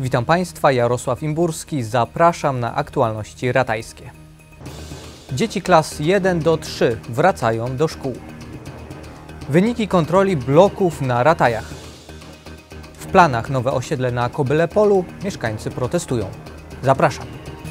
Witam Państwa, Jarosław Imburski, zapraszam na aktualności ratajskie. Dzieci klas 1-3 wracają do szkół. Wyniki kontroli bloków na Ratajach. W planach nowe osiedle na Kobylepolu, mieszkańcy protestują. Zapraszam.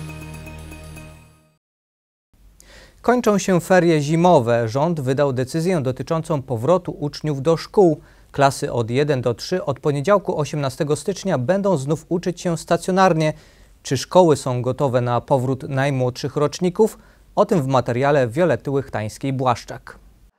Kończą się ferie zimowe. Rząd wydał decyzję dotyczącą powrotu uczniów do szkół. Klasy od 1-3 od poniedziałku 18 stycznia będą znów uczyć się stacjonarnie. Czy szkoły są gotowe na powrót najmłodszych roczników? O tym w materiale Violetty Łychtańskiej-Błaszczak.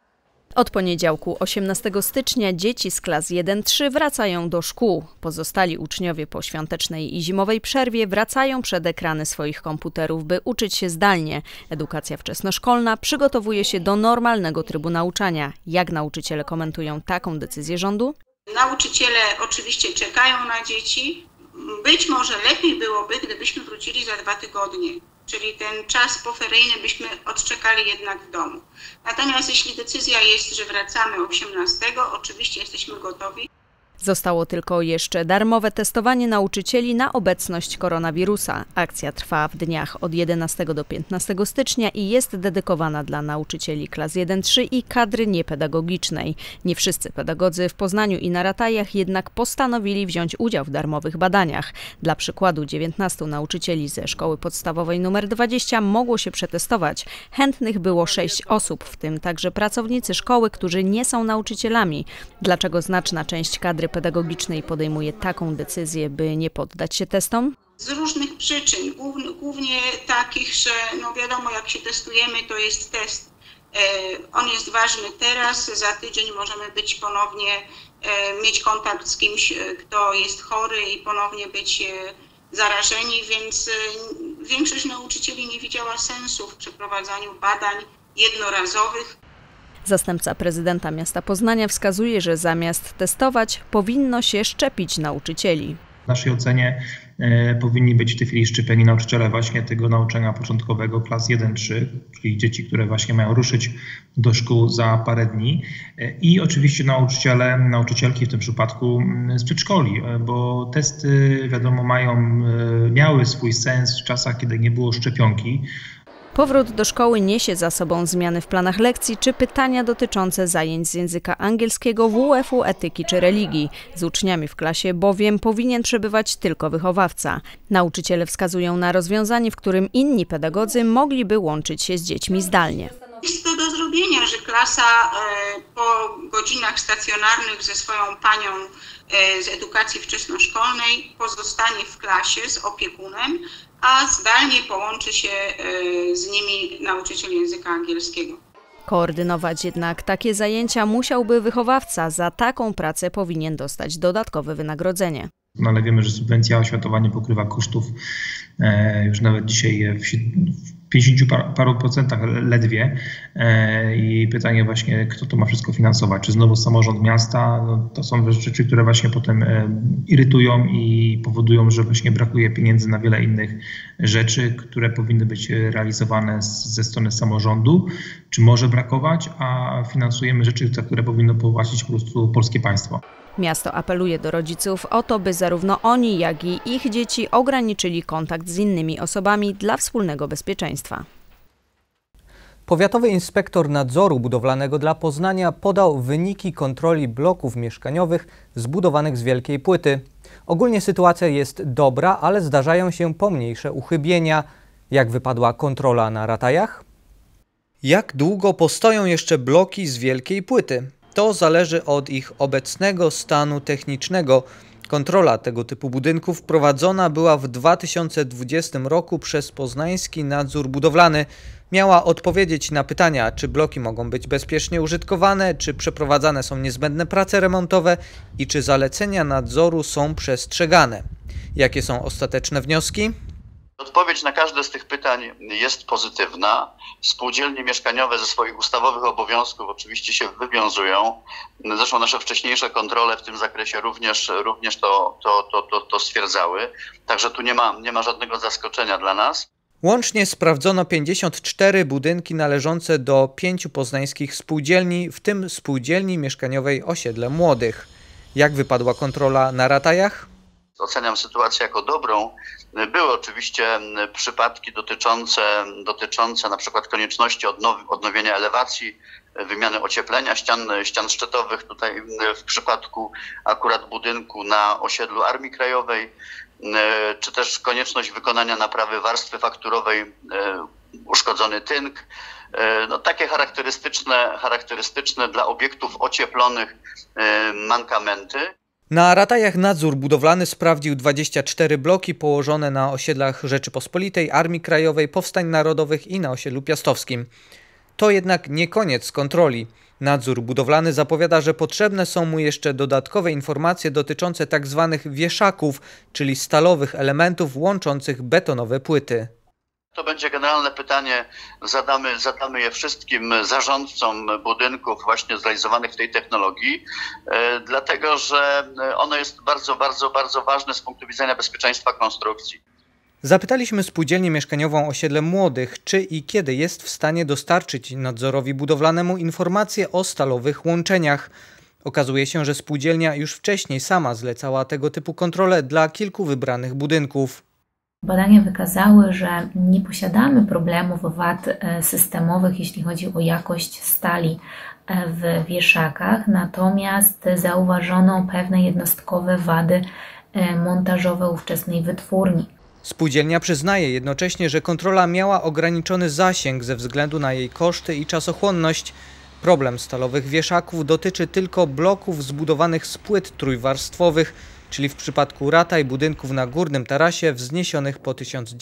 Od poniedziałku 18 stycznia dzieci z klas 1-3 wracają do szkół. Pozostali uczniowie po świątecznej i zimowej przerwie wracają przed ekrany swoich komputerów, by uczyć się zdalnie. Edukacja wczesnoszkolna przygotowuje się do normalnego trybu nauczania. Jak nauczyciele komentują taką decyzję rządu? Nauczyciele oczywiście czekają na dzieci. Być może lepiej byłoby, gdybyśmy wrócili za 2 tygodnie. Czyli ten czas poferyjny byśmy odczekali jednak w domu. Natomiast jeśli decyzja jest, że wracamy 18, oczywiście jesteśmy gotowi. Zostało tylko jeszcze darmowe testowanie nauczycieli na obecność koronawirusa. Akcja trwa w dniach od 11 do 15 stycznia i jest dedykowana dla nauczycieli klas 1-3 i kadry niepedagogicznej. Nie wszyscy pedagodzy w Poznaniu i na Ratajach jednak postanowili wziąć udział w darmowych badaniach. Dla przykładu 19 nauczycieli ze szkoły podstawowej nr 20 mogło się przetestować. Chętnych było 6 osób, w tym także pracownicy szkoły, którzy nie są nauczycielami. Dlaczego znaczna część kadry pedagogicznej podejmuje taką decyzję, by nie poddać się testom? Z różnych przyczyn, głównie takich, że wiadomo, jak się testujemy, to jest test. On jest ważny teraz, za tydzień możemy być ponownie, mieć kontakt z kimś, kto jest chory i ponownie być zarażeni, więc większość nauczycieli nie widziała sensu w przeprowadzaniu badań jednorazowych. Zastępca prezydenta miasta Poznania wskazuje, że zamiast testować, powinno się szczepić nauczycieli. W naszej ocenie powinni być w tej chwili szczepieni nauczyciele właśnie tego nauczania początkowego klas 1-3, czyli dzieci, które właśnie mają ruszyć do szkół za parę dni. I oczywiście nauczyciele, nauczycielki w tym przypadku z przedszkoli, bo testy wiadomo miały swój sens w czasach, kiedy nie było szczepionki. Powrót do szkoły niesie za sobą zmiany w planach lekcji czy pytania dotyczące zajęć z języka angielskiego, WF-u, etyki czy religii. Z uczniami w klasie bowiem powinien przebywać tylko wychowawca. Nauczyciele wskazują na rozwiązanie, w którym inni pedagodzy mogliby łączyć się z dziećmi zdalnie. Jest to do zrobienia, że klasa po godzinach stacjonarnych ze swoją panią z edukacji wczesnoszkolnej pozostanie w klasie z opiekunem, a zdalnie połączy się z nimi nauczyciel języka angielskiego. Koordynować jednak takie zajęcia musiałby wychowawca. Za taką pracę powinien dostać dodatkowe wynagrodzenie. No ale wiemy, że subwencja oświatowa nie pokrywa kosztów już nawet dzisiaj w 50 paru procentach ledwie. I pytanie właśnie, kto to ma wszystko finansować? Czy znowu samorząd miasta? No, to są rzeczy, które właśnie potem irytują i powodują, że właśnie brakuje pieniędzy na wiele innych rzeczy, które powinny być realizowane ze strony samorządu. Czy może brakować, a finansujemy rzeczy, za które powinno płacić po prostu polskie państwo. Miasto apeluje do rodziców o to, by zarówno oni, jak i ich dzieci ograniczyli kontakt z innymi osobami dla wspólnego bezpieczeństwa. Powiatowy inspektor nadzoru budowlanego dla Poznania podał wyniki kontroli bloków mieszkaniowych zbudowanych z wielkiej płyty. Ogólnie sytuacja jest dobra, ale zdarzają się pomniejsze uchybienia. Jak wypadła kontrola na Ratajach? Jak długo postoją jeszcze bloki z wielkiej płyty? To zależy od ich obecnego stanu technicznego. Kontrola tego typu budynków prowadzona była w 2020 roku przez Poznański Nadzór Budowlany. Miała odpowiedzieć na pytania, czy bloki mogą być bezpiecznie użytkowane, czy przeprowadzane są niezbędne prace remontowe i czy zalecenia nadzoru są przestrzegane. Jakie są ostateczne wnioski? Odpowiedź na każde z tych pytań jest pozytywna. Spółdzielnie mieszkaniowe ze swoich ustawowych obowiązków oczywiście się wywiązują. Zresztą nasze wcześniejsze kontrole w tym zakresie również to stwierdzały. Także tu nie ma żadnego zaskoczenia dla nas. Łącznie sprawdzono 54 budynki należące do 5 poznańskich spółdzielni, w tym spółdzielni mieszkaniowej Osiedle Młodych. Jak wypadła kontrola na Ratajach? oceniam sytuację jako dobrą. Były oczywiście przypadki dotyczące na przykład konieczności odnowienia elewacji, wymiany ocieplenia ścian szczytowych, tutaj w przypadku akurat budynku na osiedlu Armii Krajowej, czy też konieczność wykonania naprawy warstwy fakturowej, uszkodzony tynk. No, takie charakterystyczne dla obiektów ocieplonych mankamenty. Na Ratajach nadzór budowlany sprawdził 24 bloki położone na osiedlach Rzeczypospolitej, Armii Krajowej, Powstań Narodowych i na osiedlu Piastowskim. To jednak nie koniec kontroli. Nadzór budowlany zapowiada, że potrzebne są mu jeszcze dodatkowe informacje dotyczące tzw. wieszaków, czyli stalowych elementów łączących betonowe płyty. To będzie generalne pytanie, zadamy je wszystkim zarządcom budynków właśnie zrealizowanych w tej technologii, dlatego że ono jest bardzo ważne z punktu widzenia bezpieczeństwa konstrukcji. Zapytaliśmy spółdzielnię mieszkaniową Osiedle Młodych, czy i kiedy jest w stanie dostarczyć nadzorowi budowlanemu informacje o stalowych łączeniach. Okazuje się, że spółdzielnia już wcześniej sama zlecała tego typu kontrole dla kilku wybranych budynków. Badania wykazały, że nie posiadamy problemów wad systemowych, jeśli chodzi o jakość stali w wieszakach, natomiast zauważono pewne jednostkowe wady montażowe ówczesnej wytwórni. Spółdzielnia przyznaje jednocześnie, że kontrola miała ograniczony zasięg ze względu na jej koszty i czasochłonność. Problem stalowych wieszaków dotyczy tylko bloków zbudowanych z płyt trójwarstwowych, czyli w przypadku rataj budynków na Górnym Tarasie wzniesionych po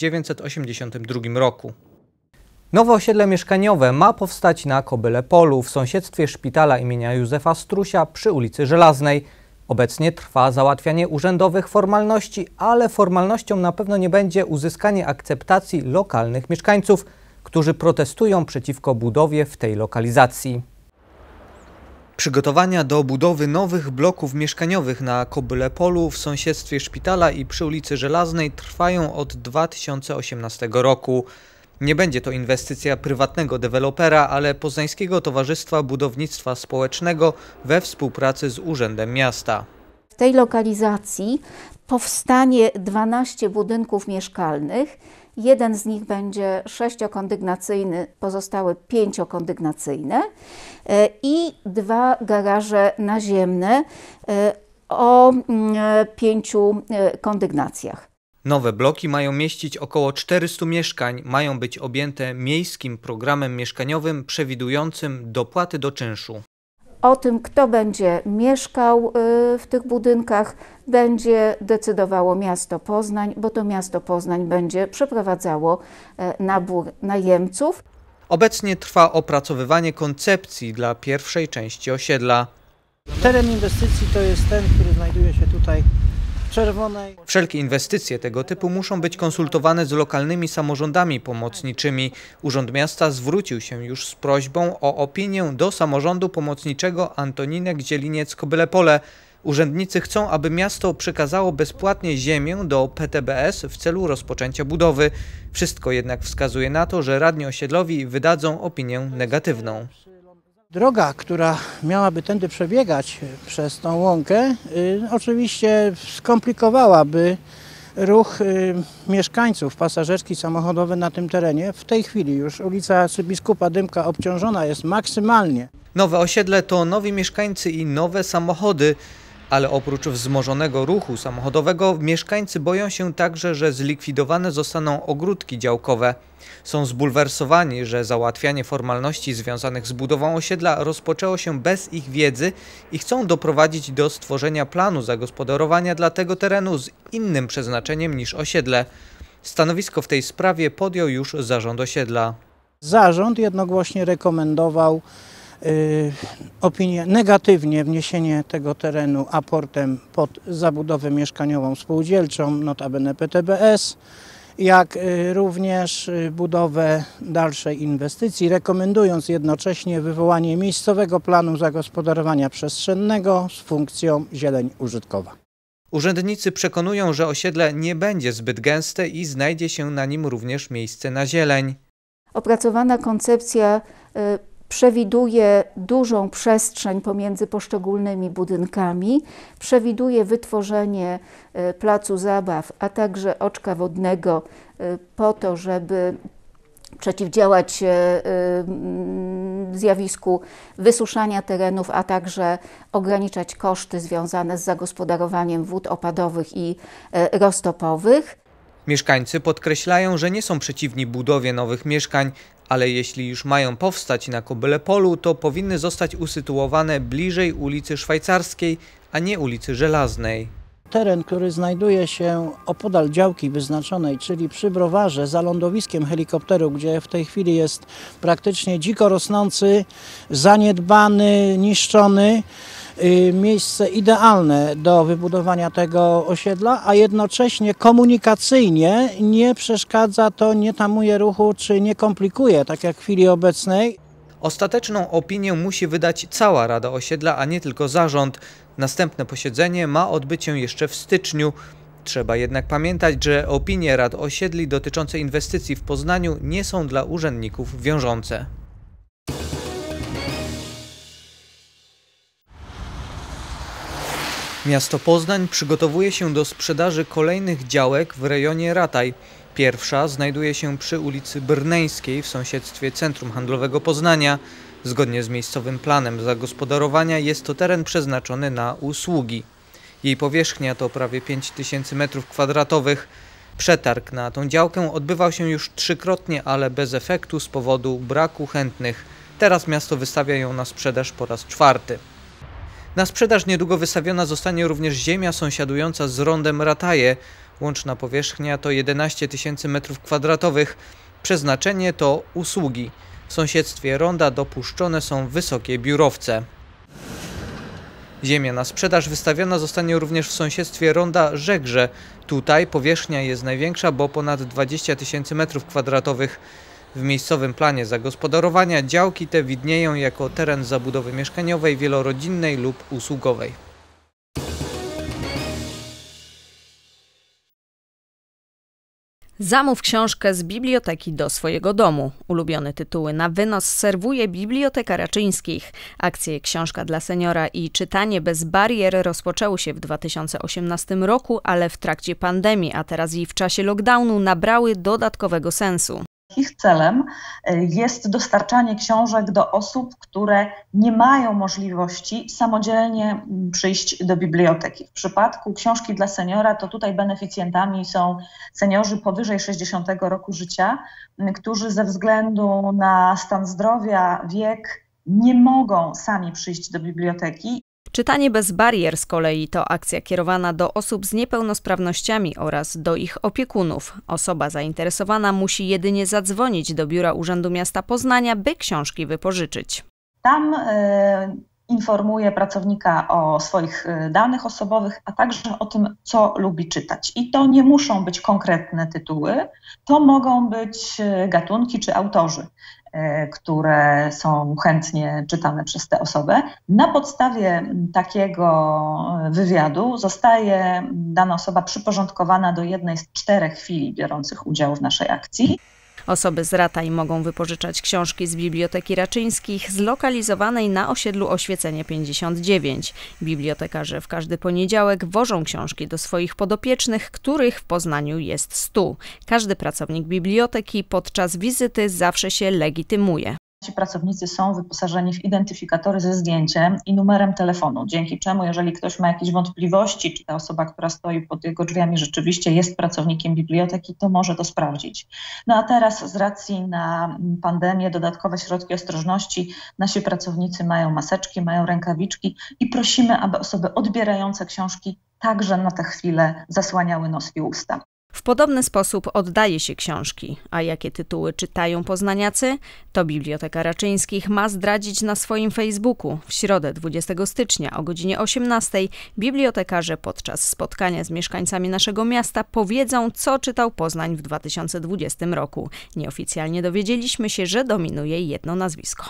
1982 roku. Nowe osiedle mieszkaniowe ma powstać na Kobyle Polu w sąsiedztwie szpitala imienia Józefa Strusia przy ulicy Żelaznej. Obecnie trwa załatwianie urzędowych formalności, ale formalnością na pewno nie będzie uzyskanie akceptacji lokalnych mieszkańców, którzy protestują przeciwko budowie w tej lokalizacji. Przygotowania do budowy nowych bloków mieszkaniowych na Kobyle Polu w sąsiedztwie szpitala i przy ulicy Żelaznej trwają od 2018 roku. Nie będzie to inwestycja prywatnego dewelopera, ale Poznańskiego Towarzystwa Budownictwa Społecznego we współpracy z Urzędem Miasta. W tej lokalizacji powstanie 12 budynków mieszkalnych. Jeden z nich będzie 6-kondygnacyjny, pozostałe 5-kondygnacyjne i 2 garaże naziemne o 5 kondygnacjach. Nowe bloki mają mieścić około 400 mieszkań, mają być objęte miejskim programem mieszkaniowym przewidującym dopłaty do czynszu. O tym, kto będzie mieszkał w tych budynkach, będzie decydowało miasto Poznań, bo to miasto Poznań będzie przeprowadzało nabór najemców. Obecnie trwa opracowywanie koncepcji dla pierwszej części osiedla. Teren inwestycji to jest ten, który znajduje się tutaj czerwonej. Wszelkie inwestycje tego typu muszą być konsultowane z lokalnymi samorządami pomocniczymi. Urząd Miasta zwrócił się już z prośbą o opinię do samorządu pomocniczego Antoninek-Zieliniec-Kobyle Pole. Urzędnicy chcą, aby miasto przekazało bezpłatnie ziemię do PTBS w celu rozpoczęcia budowy. Wszystko jednak wskazuje na to, że radni osiedlowi wydadzą opinię negatywną. Droga, która miałaby tędy przebiegać przez tą łąkę, oczywiście skomplikowałaby ruch mieszkańców, pasażerski, samochodowy na tym terenie. W tej chwili już ulica Biskupa Dymka obciążona jest maksymalnie. Nowe osiedle to nowi mieszkańcy i nowe samochody, ale oprócz wzmożonego ruchu samochodowego mieszkańcy boją się także, że zlikwidowane zostaną ogródki działkowe. Są zbulwersowani, że załatwianie formalności związanych z budową osiedla rozpoczęło się bez ich wiedzy i chcą doprowadzić do stworzenia planu zagospodarowania dla tego terenu z innym przeznaczeniem niż osiedle. Stanowisko w tej sprawie podjął już zarząd osiedla. Zarząd jednogłośnie rekomendował opinię negatywnie wniesienie tego terenu aportem pod zabudowę mieszkaniową spółdzielczą, notabene PTBS, jak również budowę dalszej inwestycji, rekomendując jednocześnie wywołanie miejscowego planu zagospodarowania przestrzennego z funkcją zieleń użytkowa. Urzędnicy przekonują, że osiedle nie będzie zbyt gęste i znajdzie się na nim również miejsce na zieleń. Opracowana koncepcja przewiduje dużą przestrzeń pomiędzy poszczególnymi budynkami, przewiduje wytworzenie placu zabaw, a także oczka wodnego po to, żeby przeciwdziałać zjawisku wysuszania terenów, a także ograniczać koszty związane z zagospodarowaniem wód opadowych i roztopowych. Mieszkańcy podkreślają, że nie są przeciwni budowie nowych mieszkań, ale jeśli już mają powstać na Kobyle-Polu, to powinny zostać usytuowane bliżej ulicy Szwajcarskiej, a nie ulicy Żelaznej. Teren, który znajduje się opodal działki wyznaczonej, czyli przy browarze za lądowiskiem helikopteru, gdzie w tej chwili jest praktycznie dziko rosnący, zaniedbany, niszczony, miejsce idealne do wybudowania tego osiedla, a jednocześnie komunikacyjnie nie przeszkadza to, nie tamuje ruchu czy nie komplikuje, tak jak w chwili obecnej. Ostateczną opinię musi wydać cała Rada Osiedla, a nie tylko zarząd. Następne posiedzenie ma odbyć się jeszcze w styczniu. Trzeba jednak pamiętać, że opinie rad osiedli dotyczące inwestycji w Poznaniu nie są dla urzędników wiążące. Miasto Poznań przygotowuje się do sprzedaży kolejnych działek w rejonie Rataj. Pierwsza znajduje się przy ulicy Brneńskiej w sąsiedztwie Centrum Handlowego Poznania. Zgodnie z miejscowym planem zagospodarowania jest to teren przeznaczony na usługi. Jej powierzchnia to prawie 5000 m². Przetarg na tą działkę odbywał się już 3-krotnie, ale bez efektu z powodu braku chętnych. Teraz miasto wystawia ją na sprzedaż po raz 4. Na sprzedaż niedługo wystawiona zostanie również ziemia sąsiadująca z rondem Rataje. Łączna powierzchnia to 11 000 m². Przeznaczenie to usługi. W sąsiedztwie ronda dopuszczone są wysokie biurowce. Ziemia na sprzedaż wystawiona zostanie również w sąsiedztwie ronda Żegrze. Tutaj powierzchnia jest największa, bo ponad 20 000 m². W miejscowym planie zagospodarowania działki te widnieją jako teren zabudowy mieszkaniowej, wielorodzinnej lub usługowej. Zamów książkę z biblioteki do swojego domu. Ulubione tytuły na wynos serwuje Biblioteka Raczyńskich. Akcje Książka dla seniora i czytanie bez barier rozpoczęły się w 2018 roku, ale w trakcie pandemii, a teraz i w czasie lockdownu nabrały dodatkowego sensu. Ich celem jest dostarczanie książek do osób, które nie mają możliwości samodzielnie przyjść do biblioteki. W przypadku książki dla seniora to tutaj beneficjentami są seniorzy powyżej 60 roku życia, którzy ze względu na stan zdrowia, wiek nie mogą sami przyjść do biblioteki. Czytanie bez barier z kolei to akcja kierowana do osób z niepełnosprawnościami oraz do ich opiekunów. Osoba zainteresowana musi jedynie zadzwonić do Biura Urzędu Miasta Poznania, by książki wypożyczyć. Tam informuje pracownika o swoich danych osobowych, a także o tym, co lubi czytać. I to nie muszą być konkretne tytuły, to mogą być gatunki czy autorzy, które są chętnie czytane przez tę osobę. Na podstawie takiego wywiadu zostaje dana osoba przyporządkowana do jednej z 4 filii biorących udział w naszej akcji. Osoby z Rataj mogą wypożyczać książki z Biblioteki Raczyńskich zlokalizowanej na osiedlu Oświecenie 59. Bibliotekarze w każdy poniedziałek wożą książki do swoich podopiecznych, których w Poznaniu jest 100. Każdy pracownik biblioteki podczas wizyty zawsze się legitymuje. Ci pracownicy są wyposażeni w identyfikatory ze zdjęciem i numerem telefonu, dzięki czemu jeżeli ktoś ma jakieś wątpliwości, czy ta osoba, która stoi pod jego drzwiami rzeczywiście jest pracownikiem biblioteki, to może to sprawdzić. No a teraz z racji na pandemię, dodatkowe środki ostrożności, nasi pracownicy mają maseczki, mają rękawiczki i prosimy, aby osoby odbierające książki także na tę chwilę zasłaniały nos i usta. W podobny sposób oddaje się książki. A jakie tytuły czytają poznaniacy? To Biblioteka Raczyńskich ma zdradzić na swoim Facebooku. W środę 20 stycznia o godzinie 18 bibliotekarze podczas spotkania z mieszkańcami naszego miasta powiedzą, co czytał Poznań w 2020 roku. Nieoficjalnie dowiedzieliśmy się, że dominuje jedno nazwisko.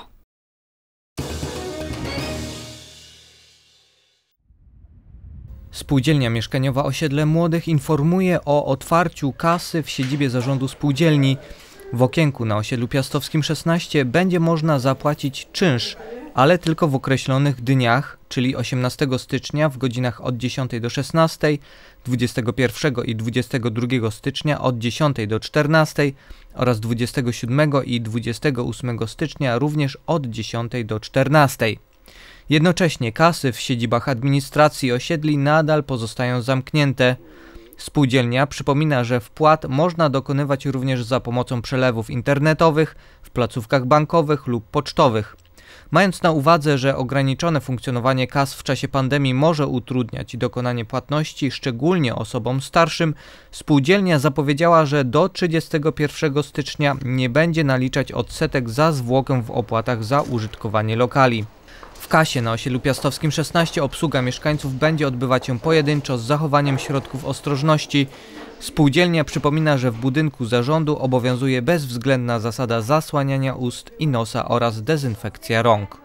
Spółdzielnia Mieszkaniowa Osiedle Młodych informuje o otwarciu kasy w siedzibie zarządu spółdzielni. W okienku na osiedlu Piastowskim 16 będzie można zapłacić czynsz, ale tylko w określonych dniach, czyli 18 stycznia w godzinach od 10 do 16, 21 i 22 stycznia od 10 do 14 oraz 27 i 28 stycznia również od 10 do 14. Jednocześnie kasy w siedzibach administracji osiedli nadal pozostają zamknięte. Spółdzielnia przypomina, że wpłat można dokonywać również za pomocą przelewów internetowych, w placówkach bankowych lub pocztowych. Mając na uwadze, że ograniczone funkcjonowanie kas w czasie pandemii może utrudniać dokonanie płatności, szczególnie osobom starszym, spółdzielnia zapowiedziała, że do 31 stycznia nie będzie naliczać odsetek za zwłokę w opłatach za użytkowanie lokali. W kasie na osiedlu Piastowskim 16 obsługa mieszkańców będzie odbywać się pojedynczo z zachowaniem środków ostrożności. Spółdzielnia przypomina, że w budynku zarządu obowiązuje bezwzględna zasada zasłaniania ust i nosa oraz dezynfekcja rąk.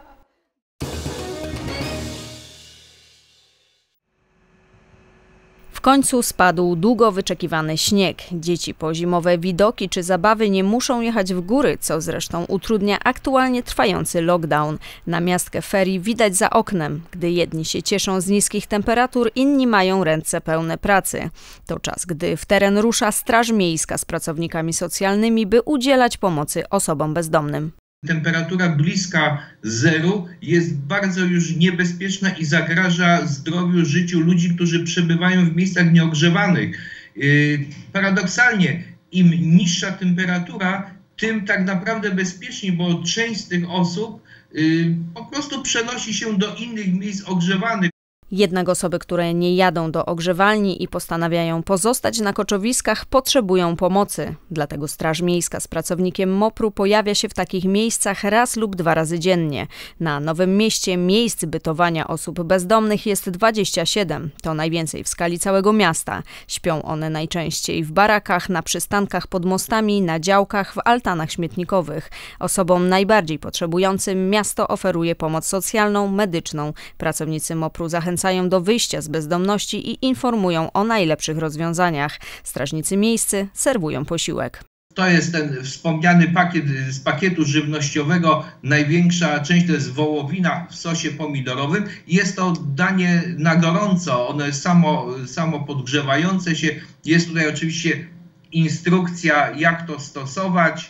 W końcu spadł długo wyczekiwany śnieg. Dzieci po zimowe widoki czy zabawy nie muszą jechać w góry, co zresztą utrudnia aktualnie trwający lockdown. Namiastkę ferii widać za oknem. Gdy jedni się cieszą z niskich temperatur, inni mają ręce pełne pracy. To czas, gdy w teren rusza Straż Miejska z pracownikami socjalnymi, by udzielać pomocy osobom bezdomnym. Temperatura bliska zeru jest bardzo już niebezpieczna i zagraża zdrowiu, życiu ludzi, którzy przebywają w miejscach nieogrzewanych. Paradoksalnie, im niższa temperatura, tym tak naprawdę bezpieczniej, bo część z tych osób po prostu przenosi się do innych miejsc ogrzewanych. Jednak osoby, które nie jadą do ogrzewalni i postanawiają pozostać na koczowiskach, potrzebują pomocy. Dlatego Straż Miejska z pracownikiem MOPR-u pojawia się w takich miejscach raz lub 2 razy dziennie. Na Nowym Mieście miejsc bytowania osób bezdomnych jest 27. To najwięcej w skali całego miasta. Śpią one najczęściej w barakach, na przystankach pod mostami, na działkach, w altanach śmietnikowych. Osobom najbardziej potrzebującym miasto oferuje pomoc socjalną, medyczną. Pracownicy MOPR-u zachęcają do wyjścia z bezdomności i informują o najlepszych rozwiązaniach. Strażnicy miejscy serwują posiłek. To jest ten wspomniany pakiet z pakietu żywnościowego. Największa część to jest wołowina w sosie pomidorowym. Jest to danie na gorąco, ono jest samo podgrzewające się. Jest tutaj oczywiście instrukcja, jak to stosować.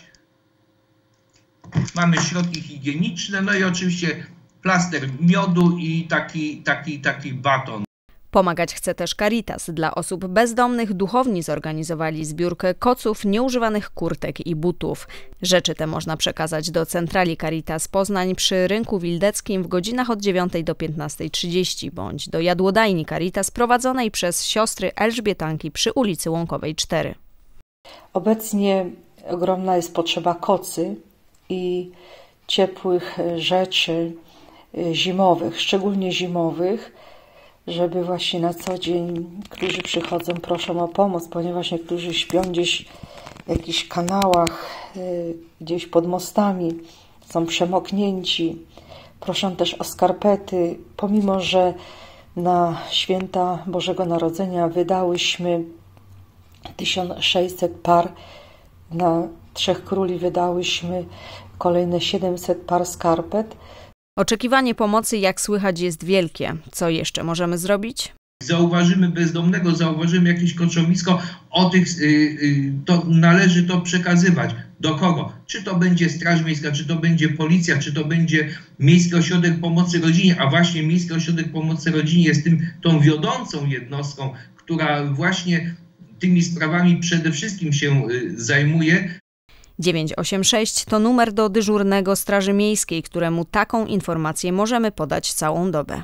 Mamy środki higieniczne, no i oczywiście plaster miodu i taki baton. Pomagać chce też Caritas. Dla osób bezdomnych duchowni zorganizowali zbiórkę koców, nieużywanych kurtek i butów. Rzeczy te można przekazać do centrali Caritas Poznań przy Rynku Wildeckim w godzinach od 9 do 15:30 bądź do jadłodajni Caritas prowadzonej przez siostry Elżbietanki przy ulicy Łąkowej 4. Obecnie ogromna jest potrzeba kocy i ciepłych rzeczy zimowych, szczególnie zimowych, żeby właśnie na co dzień, którzy przychodzą, proszą o pomoc, ponieważ niektórzy śpią gdzieś w jakichś kanałach, gdzieś pod mostami, są przemoknięci. Proszą też o skarpety, pomimo że na święta Bożego Narodzenia wydałyśmy 1600 par, na Trzech Króli wydałyśmy kolejne 700 par skarpet. Oczekiwanie pomocy, jak słychać, jest wielkie. Co jeszcze możemy zrobić? Zauważymy bezdomnego, zauważymy jakieś koczowisko, to należy to przekazywać. Do kogo? Czy to będzie Straż Miejska, czy to będzie Policja, czy to będzie Miejski Ośrodek Pomocy Rodzinie, a właśnie Miejski Ośrodek Pomocy Rodzinie jest tą wiodącą jednostką, która właśnie tymi sprawami przede wszystkim się zajmuje. 986 to numer do dyżurnego Straży Miejskiej, któremu taką informację możemy podać całą dobę.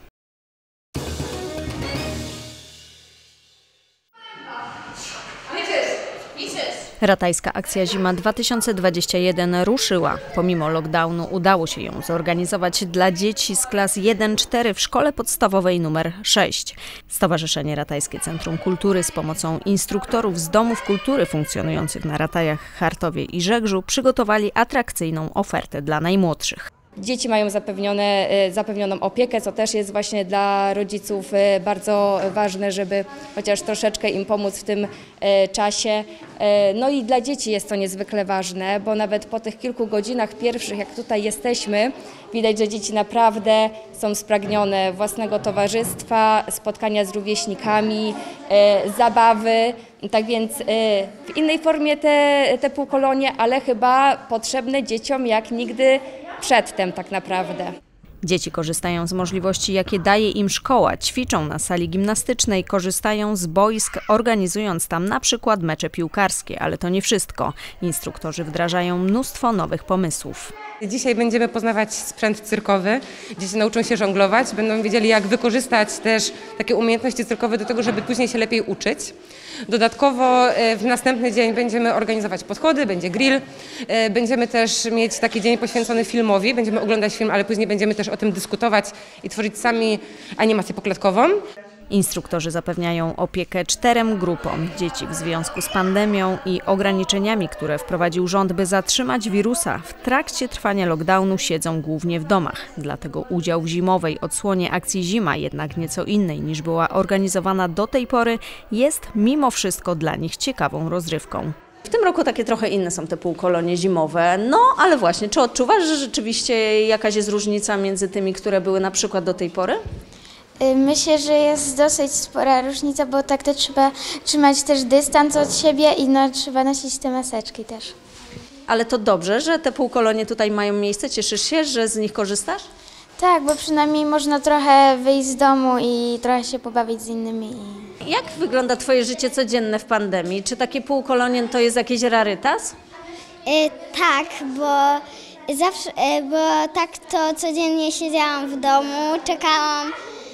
Ratajska akcja Zima 2021 ruszyła. Pomimo lockdownu udało się ją zorganizować dla dzieci z klas 1-4 w szkole podstawowej nr 6. Stowarzyszenie Ratajskie Centrum Kultury z pomocą instruktorów z domów kultury funkcjonujących na Ratajach, Chartowie i Żegrzu przygotowali atrakcyjną ofertę dla najmłodszych. Dzieci mają zapewnioną opiekę, co też jest właśnie dla rodziców bardzo ważne, żeby chociaż troszeczkę im pomóc w tym czasie. No i dla dzieci jest to niezwykle ważne, bo nawet po tych kilku godzinach pierwszych, jak tutaj jesteśmy, widać, że dzieci naprawdę są spragnione własnego towarzystwa, spotkania z rówieśnikami, zabawy. Tak więc w innej formie te półkolonie, ale chyba potrzebne dzieciom jak nigdy przedtem tak naprawdę. Dzieci korzystają z możliwości, jakie daje im szkoła, ćwiczą na sali gimnastycznej, korzystają z boisk, organizując tam na przykład mecze piłkarskie, ale to nie wszystko. Instruktorzy wdrażają mnóstwo nowych pomysłów. Dzisiaj będziemy poznawać sprzęt cyrkowy, dzieci nauczą się żonglować, będą wiedzieli, jak wykorzystać też takie umiejętności cyrkowe do tego, żeby później się lepiej uczyć. Dodatkowo w następny dzień będziemy organizować podchody, będzie grill, będziemy też mieć taki dzień poświęcony filmowi, będziemy oglądać film, ale później będziemy też o tym dyskutować i tworzyć sami animację poklatkową. Instruktorzy zapewniają opiekę 4 grupom dzieci w związku z pandemią i ograniczeniami, które wprowadził rząd, by zatrzymać wirusa. W trakcie trwania lockdownu siedzą głównie w domach. Dlatego udział w zimowej odsłonie akcji Zima, jednak nieco innej niż była organizowana do tej pory, jest mimo wszystko dla nich ciekawą rozrywką. W tym roku takie trochę inne są te półkolonie zimowe, no ale właśnie, czy odczuwasz, że rzeczywiście jakaś jest różnica między tymi, które były na przykład do tej pory? Myślę, że jest dosyć spora różnica, bo tak to trzeba trzymać też dystans od siebie i trzeba nosić te maseczki też. Ale to dobrze, że te półkolonie tutaj mają miejsce? Cieszysz się, że z nich korzystasz? Tak, bo przynajmniej można trochę wyjść z domu i trochę się pobawić z innymi. Jak wygląda Twoje życie codzienne w pandemii? Czy takie półkolonie to jest jakiś rarytas? Tak, bo tak to codziennie siedziałam w domu, czekałam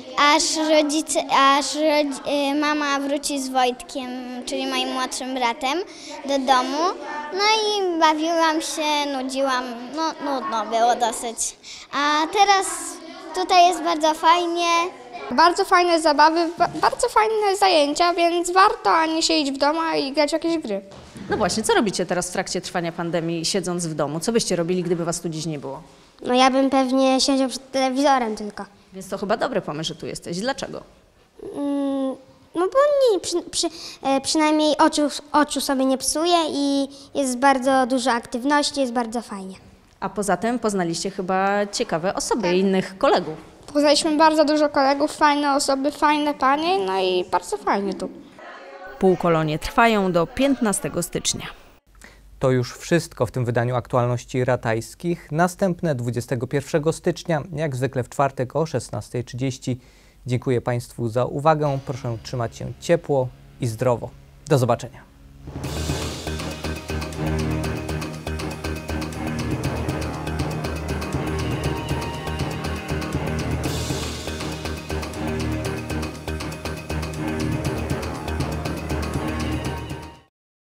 aż mama wróci z Wojtkiem, czyli moim młodszym bratem, do domu. No i bawiłam się, nudziłam, nudno było dosyć. A teraz tutaj jest bardzo fajnie. Bardzo fajne zabawy, bardzo fajne zajęcia, więc warto, a nie siedzieć w domu i grać w jakieś gry. No właśnie, co robicie teraz w trakcie trwania pandemii, siedząc w domu? Co byście robili, gdyby was tu dziś nie było? No ja bym pewnie siedział przed telewizorem tylko. Więc to chyba dobry pomysł, że tu jesteś. Dlaczego? No bo przynajmniej oczu sobie nie psuje i jest bardzo dużo aktywności, jest bardzo fajnie. A poza tym poznaliście chyba ciekawe osoby i innych kolegów. Poznaliśmy bardzo dużo kolegów, fajne osoby, fajne panie, no i bardzo fajnie tu. Półkolonie trwają do 15 stycznia. To już wszystko w tym wydaniu Aktualności Ratajskich. Następne 21 stycznia, jak zwykle w czwartek o 16:30. Dziękuję Państwu za uwagę. Proszę trzymać się ciepło i zdrowo. Do zobaczenia.